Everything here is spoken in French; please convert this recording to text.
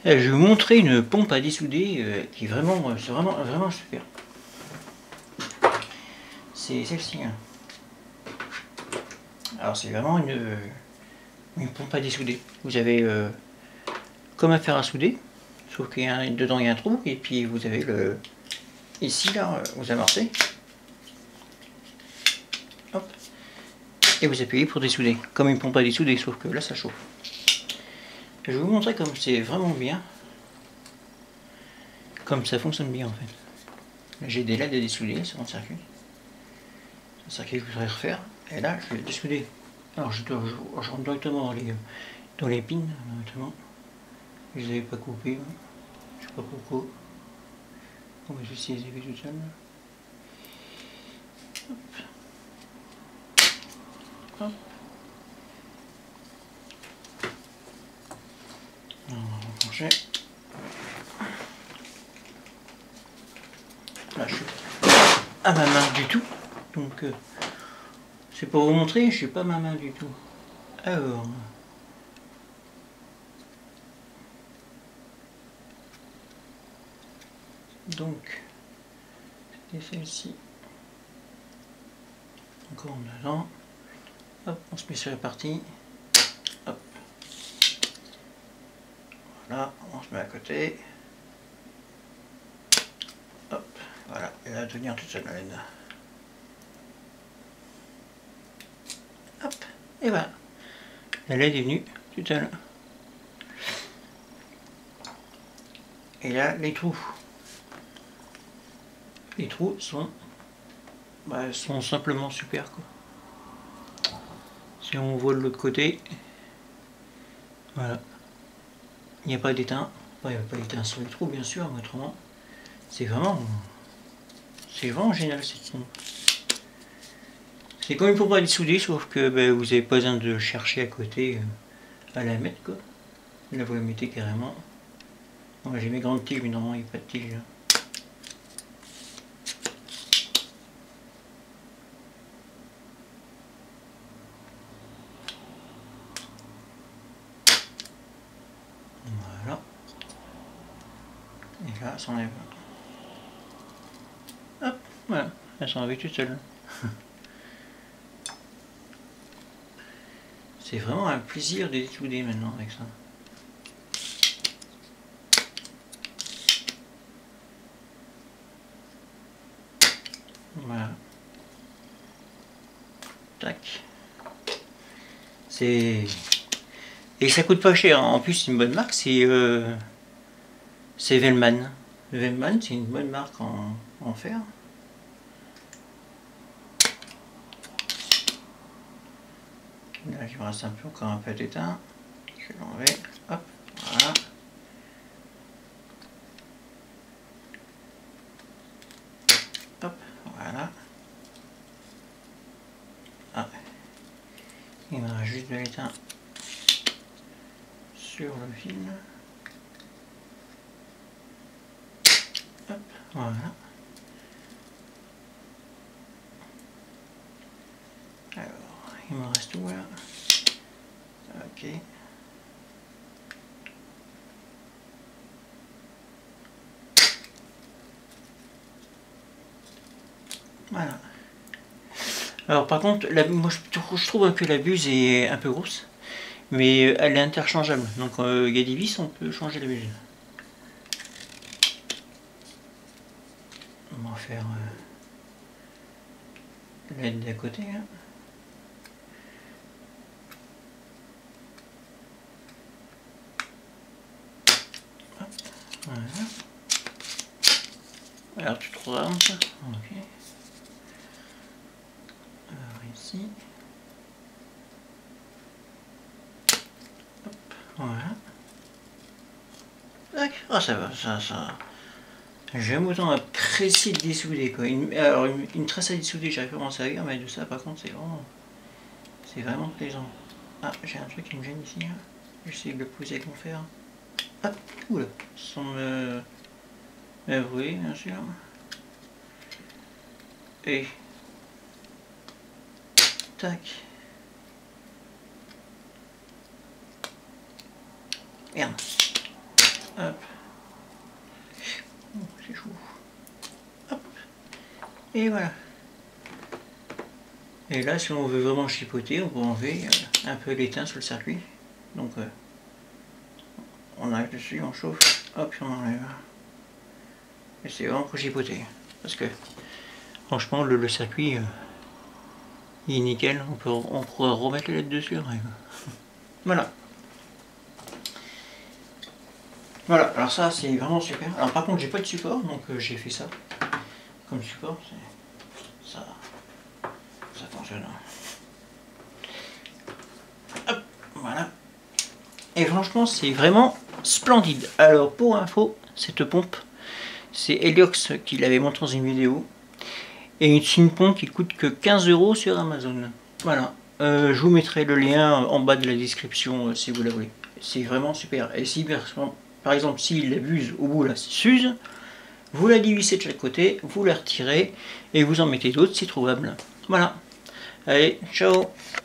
Je vais vous montrer une pompe à dessouder qui est vraiment, c'est vraiment super. C'est celle-ci. Hein. Alors c'est vraiment une pompe à dessouder. Vous avez comme un fer à souder, sauf qu'il dedans il y a un trou, et puis vous avez le ici là, vous amorcez. Hop. Et vous appuyez pour dessouder, comme une pompe à dessouder, sauf que là ça chauffe. Je vais vous montrer comme c'est vraiment bien. Comme ça fonctionne bien en fait. J'ai des LED à dessouder sur mon circuit. C'est un circuit que je voudrais refaire. Et là je vais dessouder. Alors je rentre directement dans les pins directement. Je les avais pas coupés. Je sais pas pourquoi. On va juste les élever tout seul. Hop. Hop. Alors, on va brancher. Là je suis à ma main du tout. Donc c'est pour vous montrer, je suis pas à ma main du tout. Alors. Donc, c'était celle-ci. Encore en dedans. Hop, on se met sur la partie. Hop. Voilà, on se met à côté. Hop, voilà, et là, tenir toute seule la laine. Hop, et voilà. La LED est venue toute seule. Et là, les trous. Les trous sont, sont simplement super quoi. Si on voit de l'autre côté, voilà. Il n'y a pas d'éteint. Enfin, il n'y a pas d'éteint sur les trous bien sûr, mais autrement, c'est vraiment génial cette pompe. C'est comme une pompe à dessouder, sauf que vous n'avez pas besoin de chercher à côté à la mettre quoi. Là vous la mettez carrément. Moi j'ai mes grandes tiges, mais normalement il n'y a pas de tiges. Voilà. Et là, ça enlève. Hop, voilà, elle s'enlève toute seule. C'est vraiment un plaisir de dessouder maintenant avec ça. Voilà. Tac. C'est... Et ça coûte pas cher. En plus, c'est une bonne marque. C'est Velman. Velman, c'est une bonne marque en fer. Là, il me reste encore un peu d'éteint. Je vais l'enlever. Hop, voilà. Hop, voilà. Ah. Il me reste juste de l'éteint sur le fil. Hop, voilà. Alors, il me reste où là? Ok. Voilà. Alors par contre, moi je trouve que la buse est un peu grosse, mais elle est interchangeable. Donc il y a des vis, on peut changer la buse. On va faire l'aide d'à côté. Hein. Hop, voilà. Alors tu trouveras ça. Ok. Alors ici. Hop, voilà. Tac. Ah ça va, ça. J'aime autant apprécier de dessouder quoi. Alors une tresse à dessouder, j'arrive pas à m'en servir, mais de ça par contre c'est vraiment plaisant. Ah, j'ai un truc qui me gêne ici. Hein. J'essaie de le poser avec mon fer. Ah, oula, sans m'avouer bien sûr. Et tac. Merde. Hop. Oh, c'est chaud. Hop. Et voilà. Et là, si on veut vraiment chipoter, on peut enlever un peu l'étain sur le circuit. Donc, on arrive dessus, on chauffe, hop, on enlève. Et c'est vraiment pour chipoter. Parce que, franchement, le circuit, il est nickel. On pourra remettre les lettres dessus. Voilà. Voilà, alors ça, c'est vraiment super. Alors, par contre, j'ai pas de support, donc j'ai fait ça. Comme support, ça fonctionne. Hop, voilà. Et franchement, c'est vraiment splendide. Alors, pour info, cette pompe, c'est Heliox qui l'avait montré dans une vidéo. Et c'est une pompe qui coûte que 15 € sur Amazon. Voilà. Je vous mettrai le lien en bas de la description si vous la voulez. C'est vraiment super. Et si, par exemple, s'il la buse au bout, là, c'est s'use, vous la dévissez de chaque côté, vous la retirez et vous en mettez d'autres, c'est trouvable. Voilà. Allez, ciao!